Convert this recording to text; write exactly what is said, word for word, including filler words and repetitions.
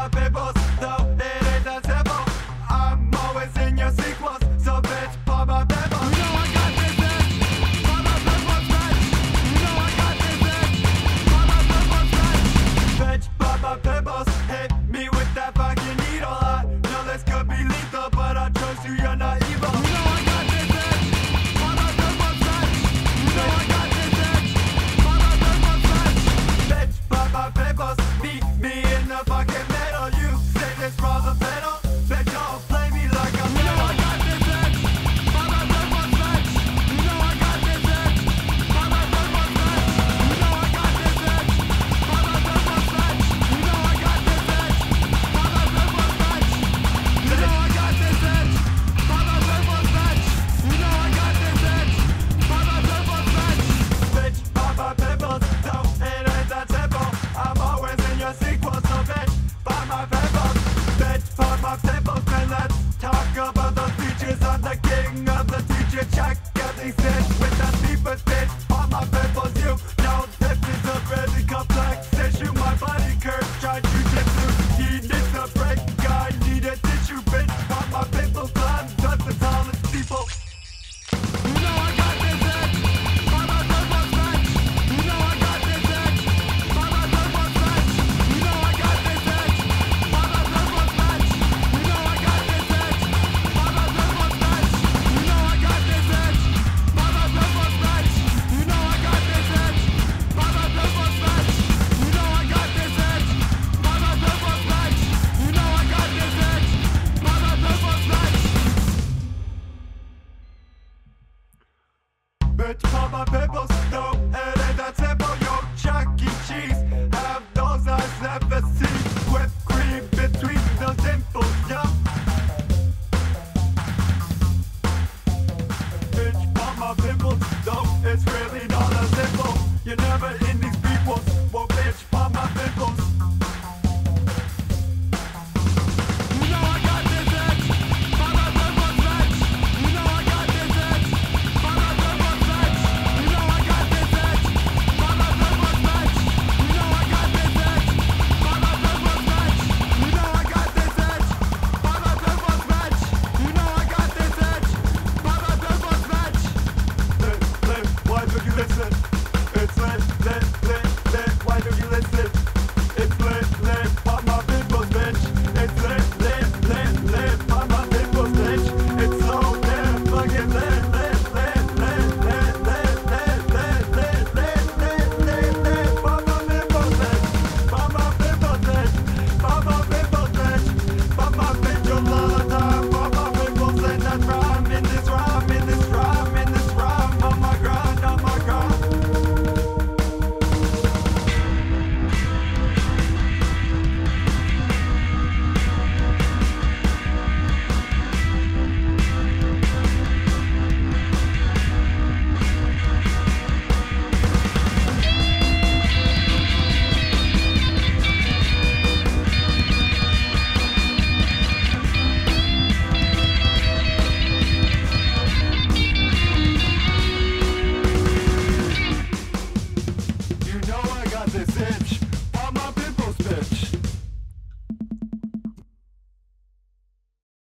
my pimples, though it ain't that simple. I'm always in your sequels, so bitch, pop my pimples. You know I got this bitch, pop my pimples, bitch. You know I got this bitch, pop my pimples, bitch. Bitch, pop my pimples, hit me with that fucking needle. I know this could be lethal, but I trust you, you're not evil. You know I got this bitch, pop my pimples, bitch. You know I got this bitch, pop my pimples, bitch. Bitch, pop my pimples, meet me in the fucking middle. You say this from the middle, bitch, don't play me like I'm you know I got this bitch, pop my pimples, bitch. You know I got this bitch, pop my pimples, bitch. You know I got this bitch, pop my pimples, bitch. You know I got this bitch, pop my pimples, bitch. You know I got this bitch, pop my pimples, bitch. You know I got this bitch, pop my pimples, bitch. Bitch, pop my pimples, though it ain't that simple. I'm always in your sequel, so bitch, pop my pimples. Bitch, pop my pimples, and let's talk about those features. I'm the king of the teacher. Check out these bitch with the deepest bitch. Pop my pimples, you know this is a really complex issue. My body curves try jujitsu. He needs a break, I need a tissue, bitch. Pop my pimples, I'm just the tallest people. You know I got this bitch, pop my pimples, bitch. You know I got this bitch, pop my pimples, bitch. You know I got this bitch, pop my pimples, bitch. You know I got this bitch, pop my pimples, bitch. You know I got this bitch, pop my pimples, bitch. You know I got this bitch, pop my pimples, bitch. You know I got this bitch, pop my pimples, bitch. You know I got this bitch, pop my pimples, bitch. Bitch, pop my pimples, no